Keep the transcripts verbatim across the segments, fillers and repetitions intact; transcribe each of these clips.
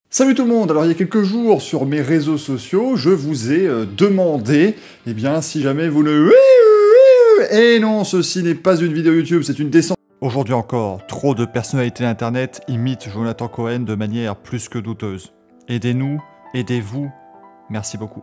Salut tout le monde. Alors il y a quelques jours sur mes réseaux sociaux, je vous ai euh, demandé, eh bien si jamais vous le... Et non, ceci n'est pas une vidéo YouTube, c'est une descente. Aujourd'hui encore, trop de personnalités internet imitent Jonathan Cohen de manière plus que douteuse. Aidez-nous, aidez-vous, merci beaucoup.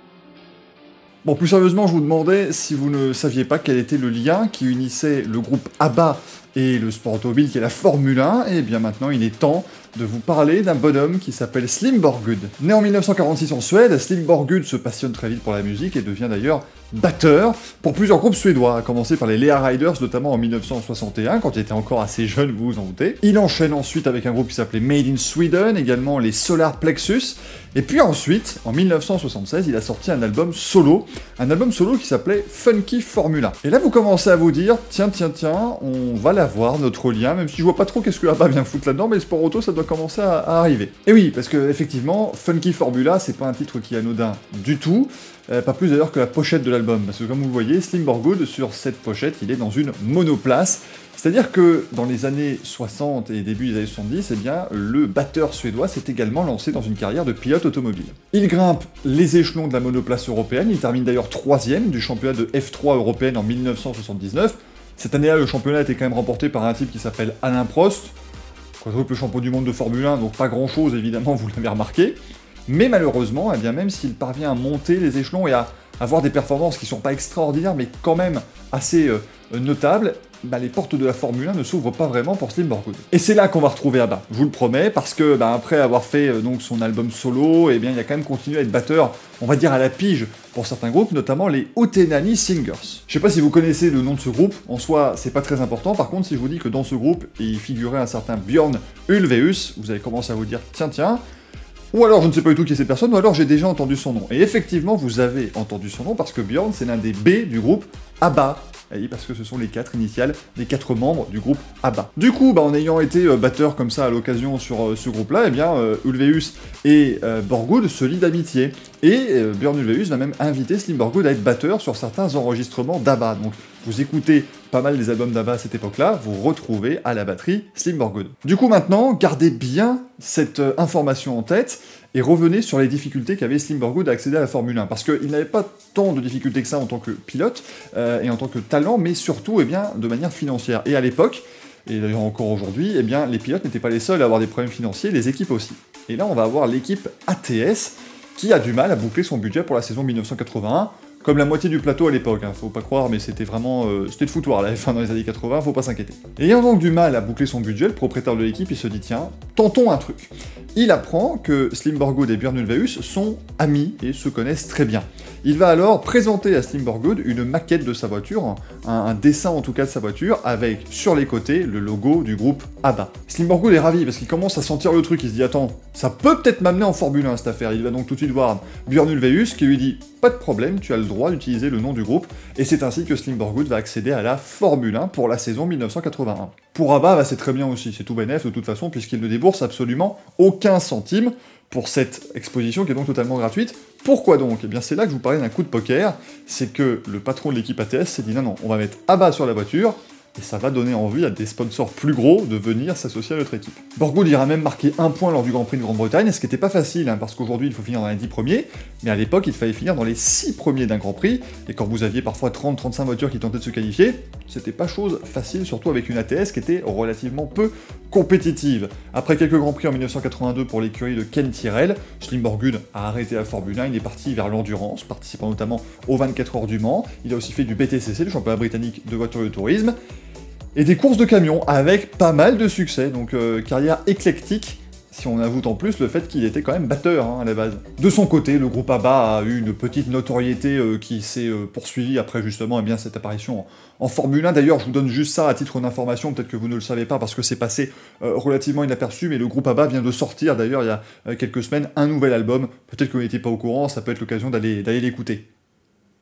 Bon, plus sérieusement, je vous demandais si vous ne saviez pas quel était le lien qui unissait le groupe ABBA et le sport automobile qui est la Formule un, et bien maintenant il est temps de vous parler d'un bonhomme qui s'appelle Slim Borgud. Né en mille neuf cent quarante-six en Suède, Slim Borgud se passionne très vite pour la musique et devient d'ailleurs batteur pour plusieurs groupes suédois, à commencer par les Lea Riders, notamment en mille neuf cent soixante et un, quand il était encore assez jeune, vous vous en doutez. Il enchaîne ensuite avec un groupe qui s'appelait Made in Sweden, également les Solar Plexus, et puis ensuite, en mille neuf cent soixante-seize, il a sorti un album solo, un album solo qui s'appelait Funky Formula. Et là, vous commencez à vous dire, tiens, tiens, tiens, on va l'avoir, notre lien, même si je vois pas trop qu'est-ce que ABBA vient foutre là-dedans, mais le sport auto, ça doit commencer à, à arriver. Et oui, parce que, effectivement, Funky Formula, c'est pas un titre qui est anodin du tout, euh, pas plus d'ailleurs que la pochette de l'album, parce que comme vous le voyez, Slim Borgud, sur cette pochette, il est dans une monoplace. C'est-à-dire que dans les années soixante et début des années soixante-dix, eh bien, le batteur suédois s'est également lancé dans une carrière de pilote automobile. Il grimpe les échelons de la monoplace européenne, il termine d'ailleurs troisième du championnat de F trois européenne en mille neuf cent soixante-dix-neuf. Cette année-là, le championnat était quand même remporté par un type qui s'appelle Alain Prost, quadruple champion du monde de Formule un, donc pas grand-chose évidemment, vous l'avez remarqué. Mais malheureusement, eh bien, même s'il parvient à monter les échelons et à avoir des performances qui sont pas extraordinaires, mais quand même assez euh, notables, bah, les portes de la Formule un ne s'ouvrent pas vraiment pour Slim Borgud. Et c'est là qu'on va retrouver ABBA, je vous le promets, parce que bah, après avoir fait euh, donc son album solo, eh bien, il a quand même continué à être batteur, on va dire à la pige, pour certains groupes, notamment les Hootenanny Singers. Je sais pas si vous connaissez le nom de ce groupe, en soi c'est pas très important, par contre si je vous dis que dans ce groupe, il figurait un certain Björn Ulvaeus, vous allez commencer à vous dire, tiens tiens, ou alors je ne sais pas du tout qui est cette personne, ou alors j'ai déjà entendu son nom. Et effectivement, vous avez entendu son nom parce que Björn, c'est l'un des B du groupe ABBA. Et parce que ce sont les quatre initiales des quatre membres du groupe ABBA. Du coup, bah, en ayant été euh, batteur comme ça à l'occasion sur euh, ce groupe-là, eh bien, euh, Ulvaeus et euh, Borgud se lient d'amitié. Et euh, Björn Ulvaeus va même inviter Slim Borgud à être batteur sur certains enregistrements d'ABBA. Donc, vous écoutez pas mal des albums d'ABBA à cette époque-là, vous retrouvez à la batterie Slim Borgud. Du coup, maintenant, gardez bien cette euh, information en tête, et revenez sur les difficultés qu'avait Slim Borgud à accéder à la Formule un, parce qu'il n'avait pas tant de difficultés que ça en tant que pilote, euh, et en tant que talent, mais surtout, eh bien, de manière financière. Et à l'époque, et d'ailleurs encore aujourd'hui, eh bien, les pilotes n'étaient pas les seuls à avoir des problèmes financiers, les équipes aussi. Et là, on va avoir l'équipe A T S, qui a du mal à boucler son budget pour la saison mille neuf cent quatre-vingt-un, comme la moitié du plateau à l'époque, hein, faut pas croire, mais c'était vraiment... Euh, c'était de foutoir, la F un dans les années quatre-vingts, faut pas s'inquiéter. Ayant donc du mal à boucler son budget, le propriétaire de l'équipe, il se dit, tiens, tentons un truc. Il apprend que Slim Borgud et Björn Ulvaeus sont amis et se connaissent très bien. Il va alors présenter à Slim Borgud une maquette de sa voiture, un, un dessin en tout cas de sa voiture, avec sur les côtés le logo du groupe ABBA. Slim Borgud est ravi parce qu'il commence à sentir le truc, il se dit, attends, ça peut peut-être m'amener en Formule un cette affaire. Il va donc tout de suite voir Björn Ulvaeus qui lui dit, pas de problème, tu as le droit d'utiliser le nom du groupe, et c'est ainsi que Slim Borgud va accéder à la Formule un pour la saison mille neuf cent quatre-vingt-un. Pour ABBA, bah, c'est très bien aussi, c'est tout bénef de toute façon, puisqu'il ne débourse absolument aucun centime pour cette exposition qui est donc totalement gratuite. Pourquoi donc? Eh bien c'est là que je vous parlais d'un coup de poker, c'est que le patron de l'équipe A T S s'est dit non non, on va mettre ABBA sur la voiture, et ça va donner envie à des sponsors plus gros de venir s'associer à notre équipe. Borgud ira même marquer un point lors du Grand Prix de Grande-Bretagne, ce qui n'était pas facile, hein, parce qu'aujourd'hui il faut finir dans les dix premiers, mais à l'époque il fallait finir dans les six premiers d'un Grand Prix, et quand vous aviez parfois trente à trente-cinq voitures qui tentaient de se qualifier, c'était pas chose facile, surtout avec une A T S qui était relativement peu compétitive. Après quelques Grands Prix en mille neuf cent quatre-vingt-deux pour l'écurie de Ken Tyrrell, Slim Borgud a arrêté la Formule un, il est parti vers l'endurance, participant notamment aux vingt-quatre heures du Mans, il a aussi fait du B T C C, le championnat britannique de voitures de tourisme, et des courses de camions, avec pas mal de succès, donc euh, carrière éclectique, si on ajoute en plus le fait qu'il était quand même batteur, hein, à la base. De son côté, le groupe ABBA a eu une petite notoriété euh, qui s'est euh, poursuivie après justement eh bien, cette apparition en, en Formule un. D'ailleurs, je vous donne juste ça à titre d'information, peut-être que vous ne le savez pas parce que c'est passé euh, relativement inaperçu, mais le groupe ABBA vient de sortir d'ailleurs il y a euh, quelques semaines un nouvel album, peut-être que vous n'étiez pas au courant, ça peut être l'occasion d'aller d'aller l'écouter.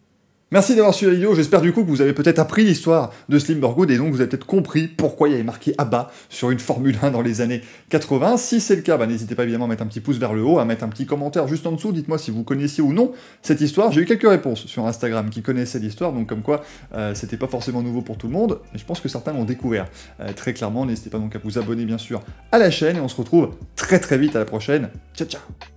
Merci d'avoir suivi la vidéo, j'espère du coup que vous avez peut-être appris l'histoire de Slimbergood et donc vous avez peut-être compris pourquoi il y avait marqué ABBA sur une Formule un dans les années quatre-vingts. Si c'est le cas, bah, n'hésitez pas évidemment à mettre un petit pouce vers le haut, à mettre un petit commentaire juste en dessous, dites-moi si vous connaissiez ou non cette histoire. J'ai eu quelques réponses sur Instagram qui connaissaient l'histoire, donc comme quoi euh, c'était pas forcément nouveau pour tout le monde, mais je pense que certains l'ont découvert euh, très clairement. N'hésitez pas donc à vous abonner bien sûr à la chaîne et on se retrouve très très vite à la prochaine. Ciao ciao.